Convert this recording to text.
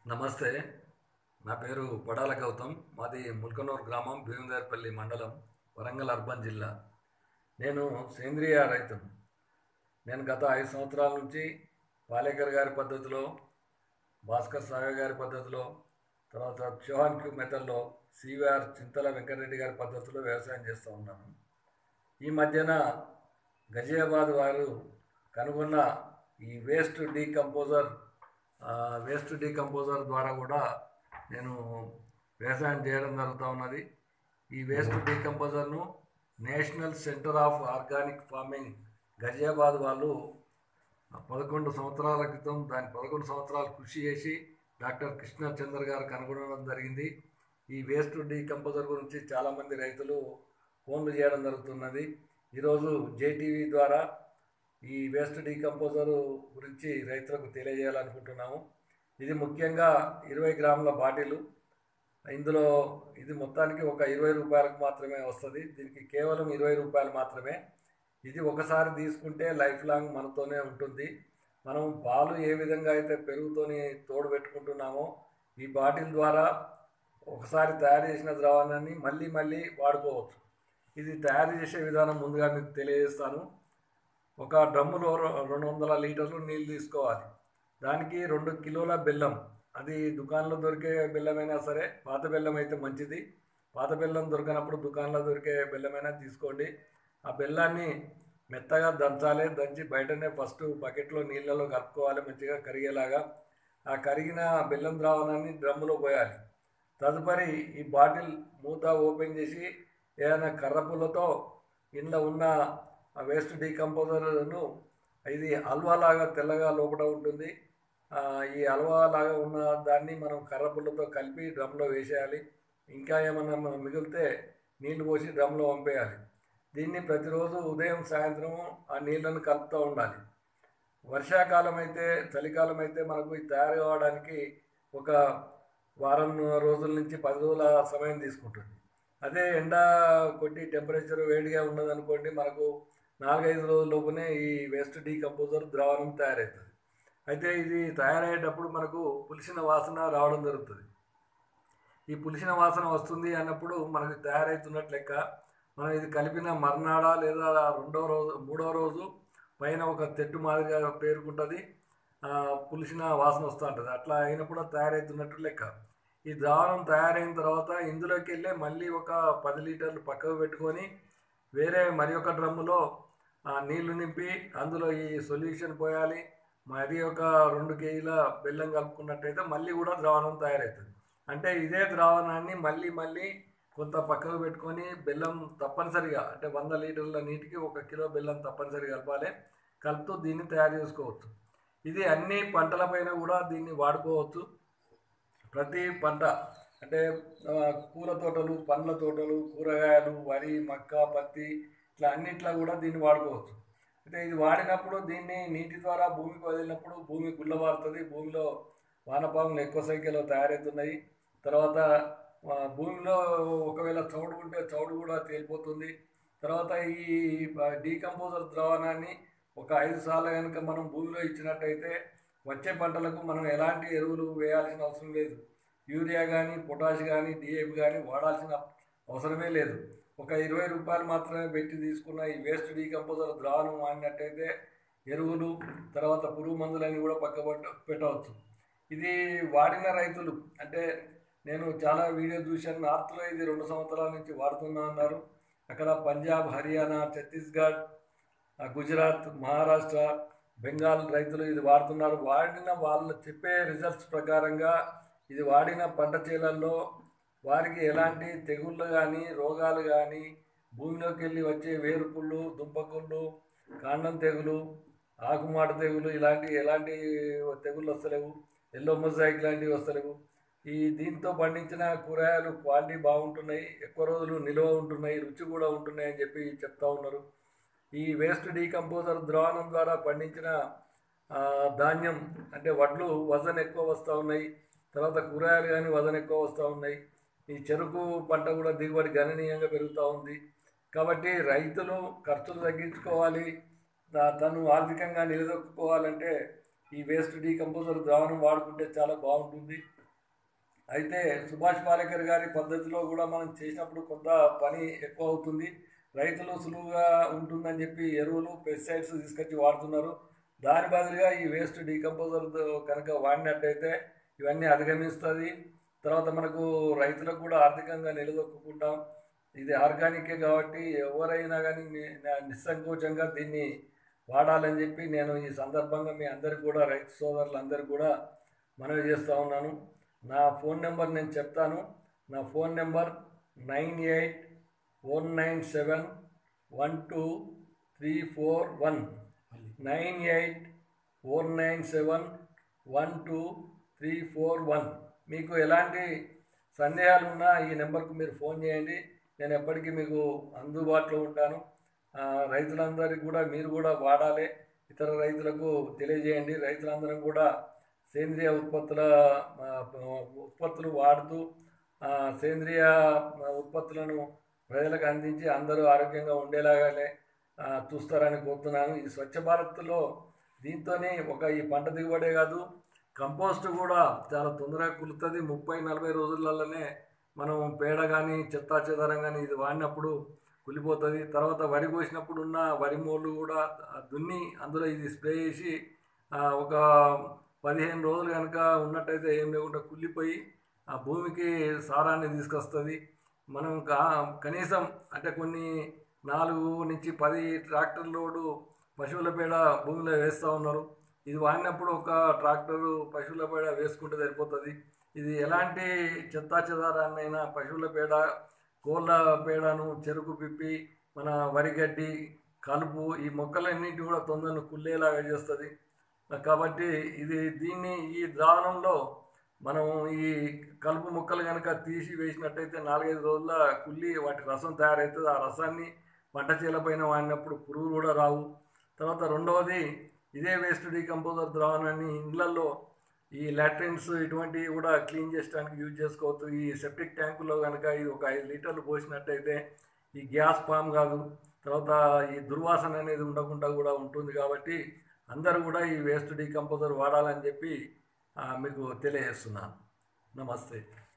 నమస్తే. నా పేరు పడాల గౌతమ్. మాది ముల్కనూరు గ్రామం, భీమదేవరపల్లి మండలం, వరంగల్ అర్బన్ జిల్లా. నేను సేంద్రియ రైతును. నేను గత 5 సంవత్సరాల నుంచి పాలేకర్ గారి పద్ధతిలో, భాస్కర్ సాగర్ గారి పద్ధతిలో, తర్వాత చౌహాన్ క్యూబ్ మెథడ్లో, సివిఆర్ చింతల వెంకటరెడ్డి గారి పద్ధతిలో వ్యవసాయం చేస్తూ ఉన్నాను. ఈ మధ్యన గజియాబాద్ వారు కనుగొన్న ఈ వేస్ట్ డీకంపోజర్ ద్వారా కూడా నేను వ్యవసాయం చేయడం జరుగుతూ ఉన్నది. ఈ వేస్ట్ డీకంపోజర్ను national centre of organic farming Ghaziabad వాళ్ళు 11 సంవత్సరాల క్రితం 11 సంవత్సరాలు కృషి చేసి డాక్టర్ కృష్ణచంద్ర గారు కనుగొనడం జరిగింది. ఈ వేస్ట్ డీకంపోజర్ గురించి చాలామంది రైతులు ఫోన్లు చేయడం జరుగుతున్నది. ఈరోజు జేటీవీ ద్వారా ఈ వేస్ట్ డీకంపోజర్ గురించి రైతులకు తెలియజేయాలనుకుంటున్నాము. ఇది ముఖ్యంగా 20 గ్రాముల బాటిల్. ఇందులో ఇది మొత్తానికి ఒక 20 రూపాయలకు మాత్రమే వస్తుంది. దీనికి కేవలం 20 రూపాయలు మాత్రమే. ఇది ఒకసారి తీసుకుంటే లైఫ్ లాంగ్ మనతోనే ఉంటుంది. మనం పాలు ఏ విధంగా అయితే పెరుగుతోని తోడు పెట్టుకుంటున్నామో, ఈ బాటిల్ ద్వారా ఒకసారి తయారు చేసిన ద్రావణాన్ని మళ్ళీ మళ్ళీ వాడుకోవచ్చు. ఇది తయారు చేసే విధానం ముందుగా మీకు తెలియజేస్తాను. ఒక డ్రమ్ములో 200 లీటర్లు నీళ్ళు తీసుకోవాలి. దానికి 2 కిలోల బెల్లం, అది దుకాణంలో దొరికే బెల్లమైనా సరే, పాత బెల్లం అయితే మంచిది. పాత బెల్లం దొరకనప్పుడు దుకాణంలో దొరికే బెల్లమైనా తీసుకోండి. ఆ బెల్లాన్ని మెత్తగా దంచాలి. దంచి బయటనే ఫస్ట్ బకెట్లో నీళ్ళలో కలుపుకోవాలి, మంచిగా కరిగేలాగా. ఆ కరిగిన బెల్లం ద్రావణాన్ని డ్రమ్ములో పోయాలి. తదుపరి ఈ బాటిల్ మూత ఓపెన్ చేసి ఏదైనా కర్రపుల్లతో ఇంట్లో ఉన్న వేస్ట్ డీకంపోజర్ను, ఇది హల్వా లాగా తెల్లగా లోపల ఉంటుంది. ఈ హల్వా లాగా ఉన్న దాన్ని మనం కర్రపుల్లతో కలిపి డ్రమ్లో వేసేయాలి. ఇంకా ఏమన్నా మిగిలితే నీళ్లు పోసి డ్రమ్లో పంపేయాలి. దీన్ని ప్రతిరోజు ఉదయం సాయంత్రం ఆ నీళ్ళను కలుపుతూ ఉండాలి. వర్షాకాలం అయితే, చలికాలం అయితే మనకు ఇది తయారు కావడానికి ఒక వారం రోజుల నుంచి 10 రోజుల సమయం తీసుకుంటుంది. అదే ఎండ కొట్టి టెంపరేచర్ వేడిగా ఉన్నదనుకోండి, మనకు 4-5 రోజుల లోపునే ఈ వేస్ట్ డీకంపోజర్ ద్రావణం తయారవుతుంది. అయితే ఇది తయారయ్యేటప్పుడు మనకు పులిసిన వాసన రావడం జరుగుతుంది. ఈ పులిసిన వాసన వస్తుంది అన్నప్పుడు మనకు తయారవుతున్నట్లు లెక్క. మనం ఇది కలిపిన మర్నాడ లేదా 2వ రోజు 3వ రోజు పైన ఒక తెట్టు మాదిరిగా పేరుకుంటుంది, పులిసిన వాసన వస్తూ ఉంటుంది. అట్లా అయినప్పుడు తయారవుతున్నట్టు లెక్క. ఈ ద్రావణం తయారైన తర్వాత ఇందులోకి వెళ్ళి మళ్ళీ ఒక 10 లీటర్లు పక్కకు పెట్టుకొని వేరే మరి ఒక డ్రమ్ములో నీళ్లు నింపి అందులో ఈ సొల్యూషన్ పోయాలి. మరి ఒక 2 కేజీల బెల్లం కలుపుకున్నట్టయితే మళ్ళీ కూడా ద్రావణం తయారవుతుంది. అంటే ఇదే ద్రావణాన్ని మళ్ళీ మళ్ళీ కొంత పక్కకు పెట్టుకొని బెల్లం తప్పనిసరిగా, అంటే 100 లీటర్ల నీటికి 1 కిలో బెల్లం తప్పనిసరిగా కలపాలి. కలుపుతూ దీన్ని తయారు చేసుకోవచ్చు. ఇది అన్ని పంటలపైన కూడా దీన్ని వాడుకోవచ్చు. ప్రతి పంట, అంటే పూల తోటలు, పండ్ల తోటలు, కూరగాయలు, వరి, మక్క, పత్తి, ఇట్లా అన్నిట్లో కూడా దీన్ని వాడుకోవచ్చు. అయితే ఇది వాడినప్పుడు దీన్ని నీటి ద్వారా భూమికి వదిలినప్పుడు భూమి గుల్లబారుతుంది. భూమిలో వానపాములు ఎక్కువ సంఖ్యలో తయారవుతున్నాయి. తర్వాత భూమిలో ఒకవేళ చౌడు ఉంటే చౌడు కూడా తేలిపోతుంది. తర్వాత ఈ డీకంపోజర్ ద్రావణాన్ని ఒక 5 సార్లు కనుక మనం భూమిలో ఇచ్చినట్టయితే వచ్చే పంటలకు మనం ఎలాంటి ఎరువులు వేయాల్సిన అవసరం లేదు. యూరియా కానీ, పొటాష్ కానీ, డిఏపి కానీ వాడాల్సిన అవసరమే లేదు. ఒక 20 రూపాయలు మాత్రమే పెట్టి తీసుకున్న ఈ వేస్ట్ డీకంపోజర్ ద్రావణం వాడినట్టయితే ఎరువులు, తర్వాత పురుగు మందులన్నీ కూడా పెట్టవచ్చు. ఇది వాడిన రైతులు, అంటే నేను చాలా వీడియో చూశాను. నార్త్లో ఇది 2 సంవత్సరాల నుంచి వాడుతున్నా అన్నారు. అక్కడ పంజాబ్, హర్యానా, ఛత్తీస్గఢ్, గుజరాత్, మహారాష్ట్ర, బెంగాల్ రైతులు ఇది వాడుతున్నారు. వాడిన వాళ్ళు చెప్పే రిజల్ట్స్ ప్రకారంగా ఇది వాడిన పంట చేలల్లో వారికి ఎలాంటి తెగుళ్ళు కానీ, రోగాలు కానీ, భూమిలోకి వెళ్ళి వచ్చే వేరుకుళ్ళు, దుంపకుళ్ళు, కాండం తెగులు, ఆకుమాట తెగులు, ఎలాంటి తెగుళ్ళు వస్తలేవు. ఎల్లో మొజాయిక్ లాంటివి వస్తలేవు. దీంతో పండించిన కూరగాయలు క్వాలిటీ బాగుంటున్నాయి, ఎక్కువ రోజులు నిల్వ ఉంటున్నాయి, రుచి కూడా ఉంటున్నాయి అని చెప్పి చెప్తా ఉన్నారు. ఈ వేస్ట్ డీకంపోజర్ ద్రావణం ద్వారా పండించిన ధాన్యం, అంటే వడ్లు వజన్ ఎక్కువ వస్తూ ఉన్నాయి. తర్వాత కూరగాయలు కానీ వజన్ ఎక్కువ వస్తూ ఉన్నాయి. ఈ చెరుకు పంట కూడా దిగుబడి గణనీయంగా పెరుగుతూ ఉంది. కాబట్టి రైతులు ఖర్చులు తగ్గించుకోవాలి, తను ఆర్థికంగా నిలదొక్కుకోవాలంటే ఈ వేస్ట్ డీకంపోజర్ ద్రావణం వాడుకుంటే చాలా బాగుంటుంది. అయితే సుభాష్ పాలేకర్ గారి పద్ధతిలో కూడా మనం చేసినప్పుడు కొంత పని ఎక్కువ అవుతుంది. రైతులు సులువుగా ఉంటుందని చెప్పి ఎరువులు పెస్టిసైడ్స్ తీసుకొచ్చి వాడుతున్నారు. దాని బదులుగా ఈ వేస్ట్ డీకంపోజర్ కనుక వాడినట్టయితే ఇవన్నీ అధిగమిస్తుంది. తర్వాత మనకు రైతులకు కూడా ఆర్థికంగా నిలదొక్కుంటాం. ఇది ఆర్గానికే కాబట్టి ఎవరైనా కానీ నిస్సంకోచంగా దీన్ని వాడాలని చెప్పి నేను ఈ సందర్భంగా మీ అందరికి కూడా రైతు సోదరులందరికీ కూడా మనవి చేస్తూ ఉన్నాను. నా ఫోన్ నెంబర్ నేను చెప్తాను. నా ఫోన్ నెంబర్ 9849712341 9849712341. మీకు ఎలాంటి సందేహాలు ఉన్నా ఈ నెంబర్కు మీరు ఫోన్ చేయండి. నేను ఎప్పటికీ మీకు అందుబాటులో ఉంటాను. రైతులందరికీ కూడా మీరు కూడా వాడాలి, ఇతర రైతులకు తెలియజేయండి. రైతులందరం కూడా సేంద్రియ ఉత్పత్తులు వాడుతూ సేంద్రియ ఉత్పత్తులను ప్రజలకు అందించి అందరూ ఆరోగ్యంగా ఉండేలాగానే చూస్తారని కోరుతున్నాను. ఈ స్వచ్ఛ భారత్లో దీంతోనే ఈ పంట దిగుబడే కాదు, కంపోస్ట్ కూడా చాలా తొందరగా కులుతుంది. 30-40 రోజులలోనే మనం పేడ కానీ చెత్తా చెదారం కానీ ఇది వాడినప్పుడు కులిపోతుంది. తర్వాత వరి కోసినప్పుడు ఉన్న వరి మోళ్ళు కూడా దున్ని అందులో ఇది స్ప్రే చేసి ఒక 15 రోజులు కనుక ఉన్నట్టయితే ఏం లేకుండా కుళ్ళిపోయి ఆ భూమికి సారాన్ని తీసుకొస్తుంది. మనం కనీసం అంటే కొన్ని 4-10 ట్రాక్టర్ లోడు పశువుల పేడ భూమిలో వేస్తూ ఉన్నారు. ఇది వాడినప్పుడు ఒక ట్రాక్టరు పశువుల పేడ వేసుకుంటే సరిపోతుంది. ఇది ఎలాంటి చెత్తా చెదారాన్నైనా పశువుల పేడ, కోళ్ళ పేడను, చెరుకు పిప్పి, మన వరిగడ్డి, కలుపు ఈ మొక్కలన్నింటినీ కూడా తొందరగా కుళ్ళేలాగా చేస్తుంది. కాబట్టి దీన్ని ఈ ద్రావణంలో మనం ఈ కలుపు మొక్కలు కనుక తీసి వేసినట్టయితే 4-5 రోజుల కుళ్ళి వాటి రసం తయారవుతుంది. ఆ రసాన్ని పంట చేలపైన వాడినప్పుడు పురుగులు కూడా రావు. తర్వాత రెండవది, ఇదే వేస్ట్ డీకంపోజర్ ద్రావణాన్ని ఇళ్లలో ఈ లాట్రిన్స్ ఇటువంటివి కూడా క్లీన్ చేయడానికి యూజ్ చేసుకోవచ్చు. ఈ సెప్టిక్ ట్యాంకులో కనుక ఇది ఒక 5 లీటర్లు పోసినట్టయితే ఈ గ్యాస్ ఫామ్ కాదు, తర్వాత ఈ దుర్వాసన అనేది ఉండకుండా కూడా ఉంటుంది. కాబట్టి అందరూ కూడా ఈ వేస్ట్ డీకంపోజర్ వాడాలని చెప్పి మీకు తెలియజేస్తున్నాను. నమస్తే.